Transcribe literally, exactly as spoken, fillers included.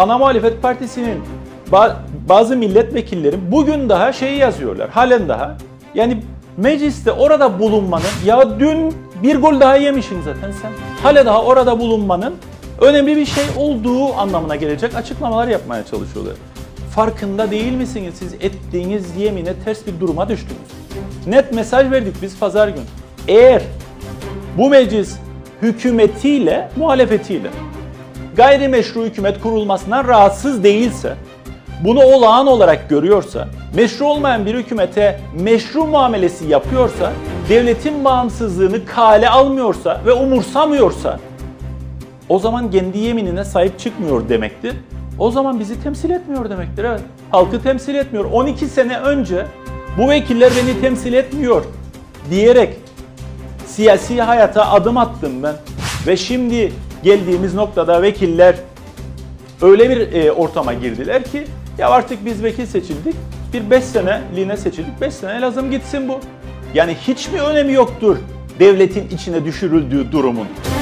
ana muhalefet partisinin bazı milletvekilleri bugün daha şeyi yazıyorlar, halen daha. Yani mecliste orada bulunmanın, ya dün bir gol daha yemişsin zaten sen. Hala daha orada bulunmanın önemli bir şey olduğu anlamına gelecek açıklamalar yapmaya çalışıyorlar. Farkında değil misiniz? Siz ettiğiniz yemine ters bir duruma düştünüz. Net mesaj verdik biz pazar günü. Eğer bu meclis hükümetiyle, muhalefetiyle gayrimeşru hükümet kurulmasından rahatsız değilse, bunu olağan olarak görüyorsa, meşru olmayan bir hükümete meşru muamelesi yapıyorsa, devletin bağımsızlığını kale almıyorsa ve umursamıyorsa, o zaman kendi yeminine sahip çıkmıyor demektir. O zaman bizi temsil etmiyor demektir. Evet. Halkı temsil etmiyor. on iki sene önce bu vekiller beni temsil etmiyor diyerek siyasi hayata adım attım ben. Ve şimdi geldiğimiz noktada vekiller öyle bir e, ortama girdiler ki ya artık biz vekil seçildik, bir beş seneliğine seçildik, beş sene lazım gitsin bu. Yani hiç mi önemi yoktur devletin içine düşürüldüğü durumun?